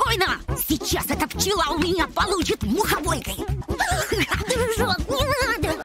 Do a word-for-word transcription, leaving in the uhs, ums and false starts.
Спокойно! Сейчас эта пчела у меня получит мухобойкой.